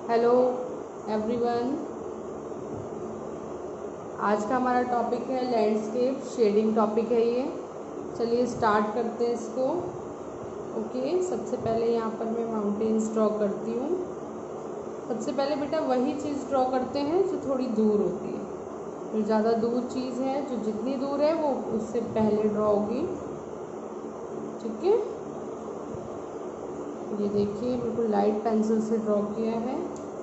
Hello everyone. आज का हमारा टॉपिक है लैंडस्केप शेडिंग टॉपिक है ये। चलिए स्टार्ट करते हैं इसको। ओके, सबसे पहले यहाँ पर मैं माउंटेन्स ड्रॉ करती हूँ। सबसे पहले बेटा वही चीज़ ड्रॉ करते हैं जो थोड़ी दूर होती है। जो ज़्यादा दूर चीज़ है, जो जितनी दूर है वो उससे पहले ड्रॉ होगी। ठीक है, ये देखिए बिल्कुल लाइट पेंसिल से ड्रॉ किया है।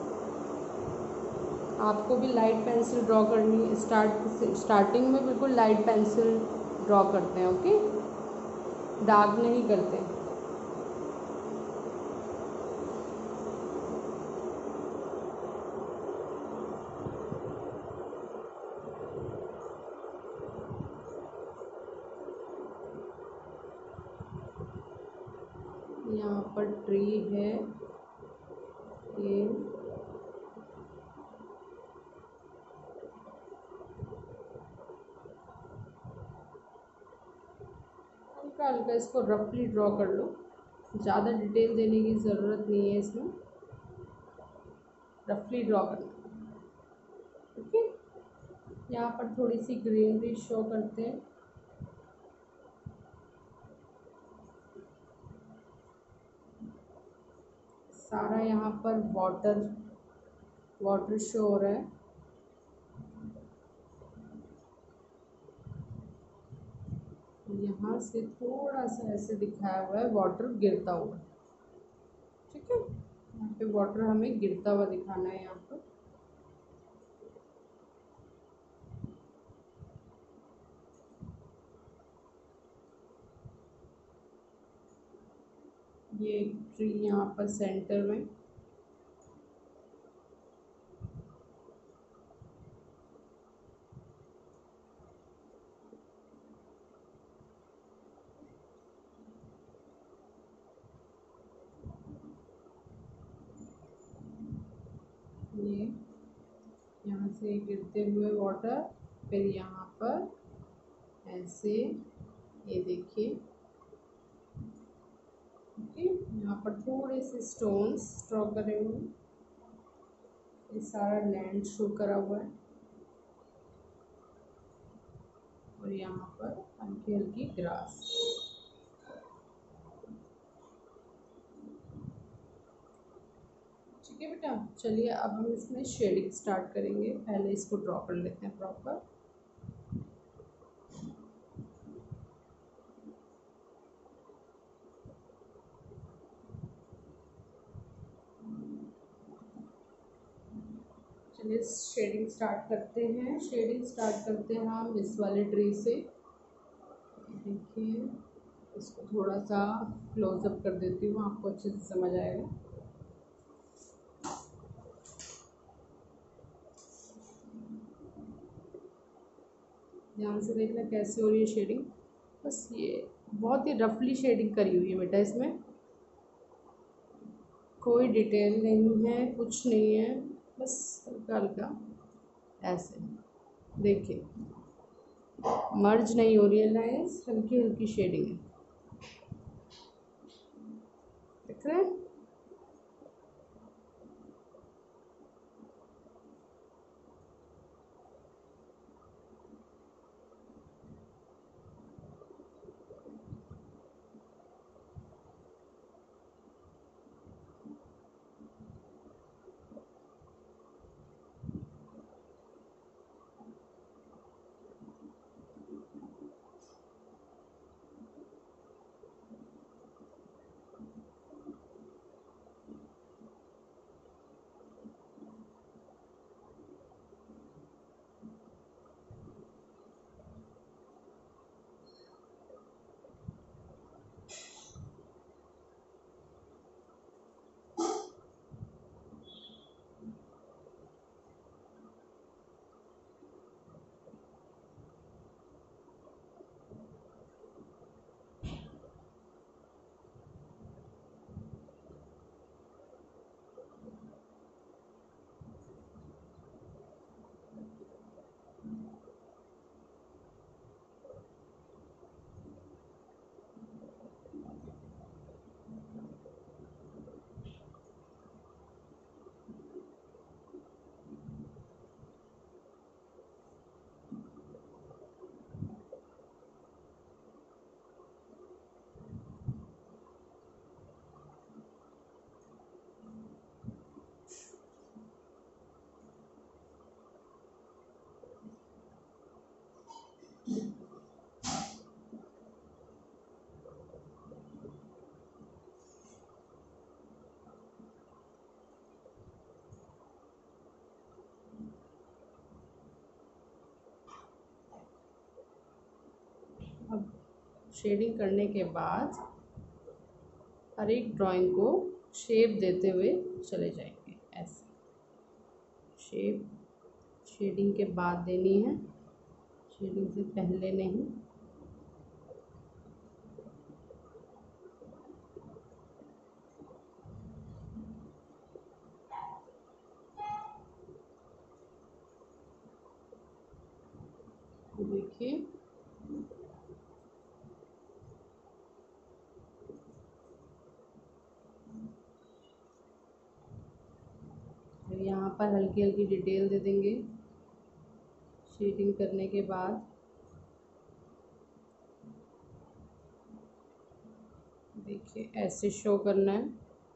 आपको भी लाइट पेंसिल ड्रॉ करनी है। स्टार्टिंग में बिल्कुल लाइट पेंसिल ड्रॉ करते हैं। ओके, डार्क नहीं करते। यहाँ पर ट्री है ये। हल्का हल्का इसको रफली ड्रॉ कर लो, ज़्यादा डिटेल देने की ज़रूरत नहीं है इसमें। रफली ड्रॉ करना। ठीक है, यहाँ पर थोड़ी सी ग्रीनरी शो करते हैं। सारा यहाँ पर वाटर वाटर शो हो रहा है। यहाँ से थोड़ा सा ऐसे दिखाया हुआ है वाटर गिरता हुआ। ठीक है, यहाँ पे वाटर हमें गिरता हुआ दिखाना है यहाँ पर। ये एक ट्री यहाँ पर सेंटर में। ये यहाँ से गिरते हुए वाटर, फिर यहाँ पर ऐसे, ये देखिए। ओके, यहाँ पर थोड़े से स्टोन्स ड्रॉ करे हुए हैं। ये सारा लैंड शो करा हुआ है और यहाँ पर हल्की हल्की ग्रास। ठीक है बेटा, चलिए अब हम इसमें शेडिंग स्टार्ट करेंगे। पहले इसको ड्रॉ कर लेते हैं प्रॉपर। चलिए शेडिंग स्टार्ट करते हैं। शेडिंग स्टार्ट करते हैं हम इस वाले ट्री से। देखिए, इसको थोड़ा सा क्लोजअप कर देती हूँ, आपको अच्छे से समझ आएगा। ध्यान से देखना कैसे हो रही है शेडिंग। बस ये बहुत ही रफली शेडिंग करी हुई है बेटा, इसमें कोई डिटेल नहीं है, कुछ नहीं है, बस हल्का हल्का ऐसे। देखिए मर्ज नहीं हो रही है लाइन्स, हल्की हल्की शेडिंग है। देख रहे हैं? शेडिंग करने के बाद हर एक ड्राइंग को शेप देते हुए चले जाएंगे। ऐसे शेप शेडिंग के बाद देनी है, शेडिंग से पहले नहीं। देखिए यहाँ पर हल्की हल्की डिटेल दे देंगे शेडिंग करने के बाद। देखिए ऐसे शो करना है।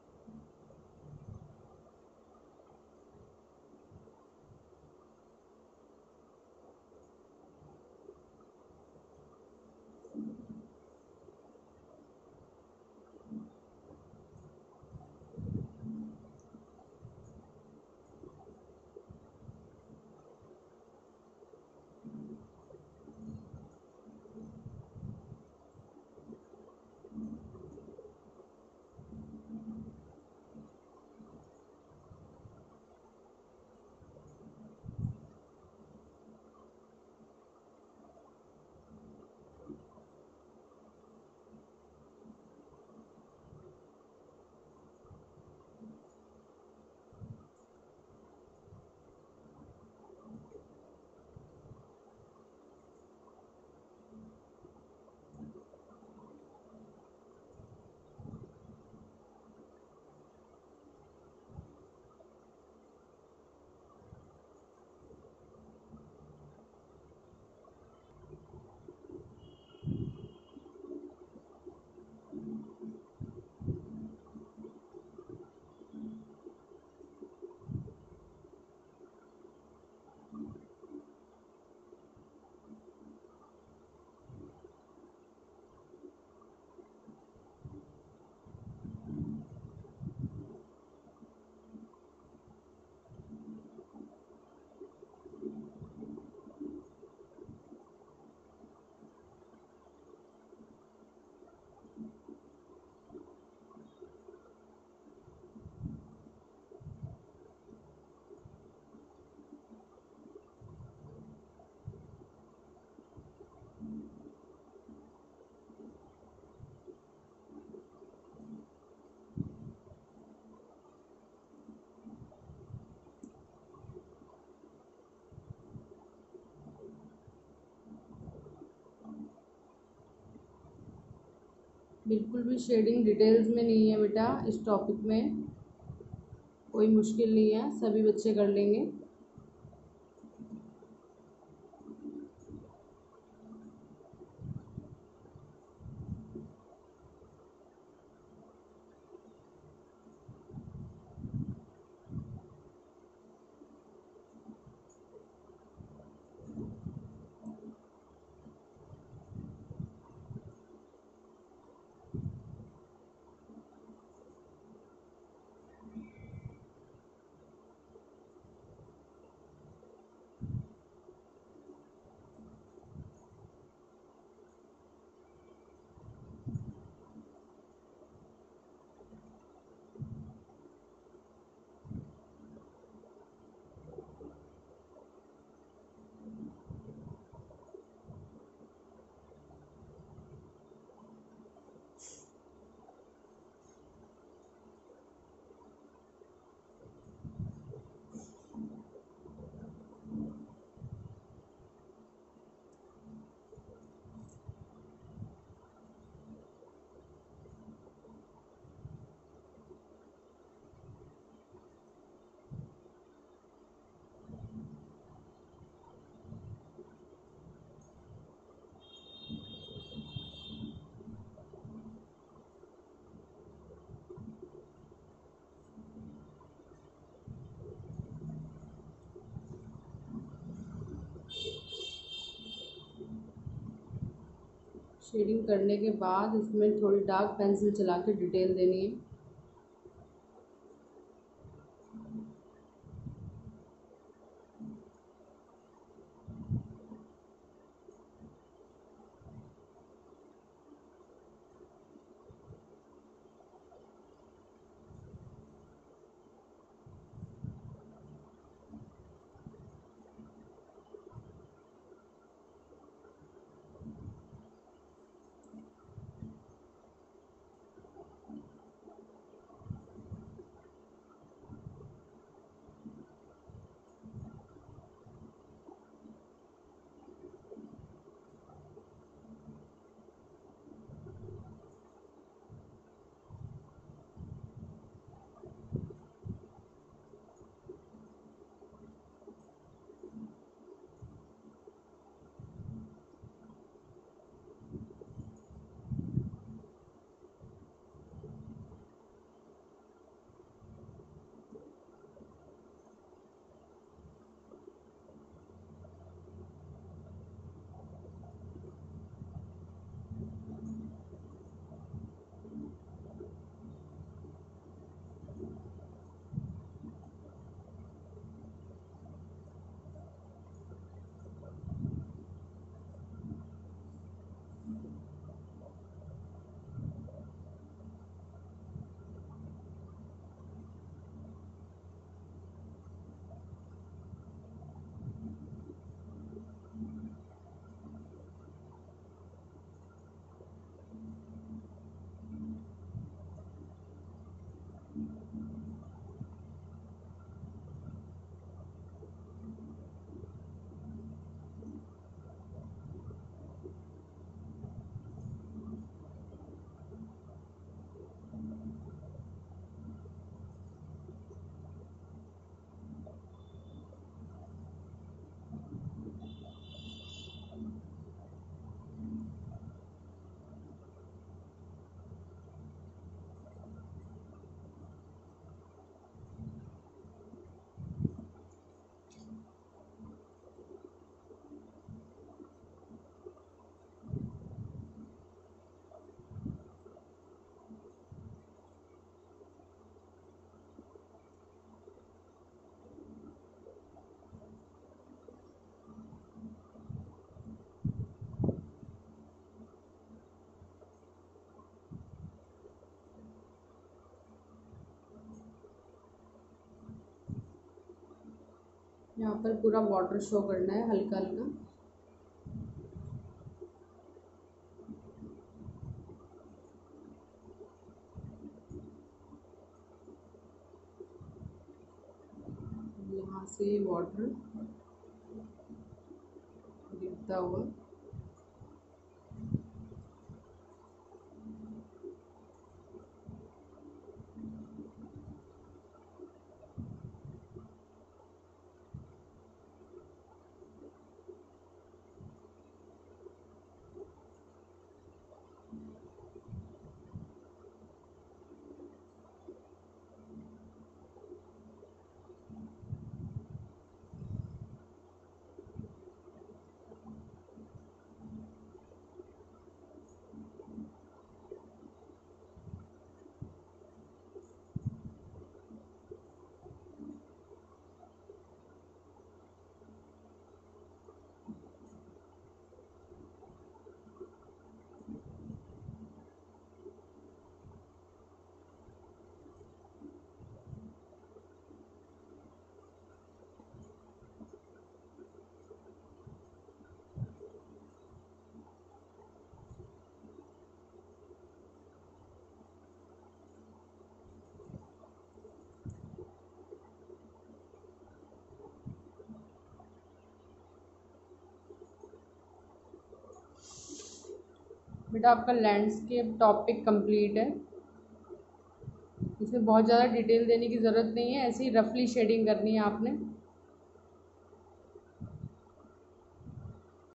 बिल्कुल भी शेडिंग डिटेल्स में नहीं है बेटा, इस टॉपिक में कोई मुश्किल नहीं है, सभी बच्चे कर लेंगे। शेडिंग करने के बाद इसमें थोड़ी डार्क पेंसिल चला के डिटेल देनी है। यहाँ पर पूरा वाटर शो करना है हल्का हल्का। यहाँ से वाटर गिरता हुआ बेटा आपका लैंडस्केप टॉपिक कंप्लीट है। इसमें बहुत ज़्यादा डिटेल देने की ज़रूरत नहीं है, ऐसे ही रफली शेडिंग करनी है आपने।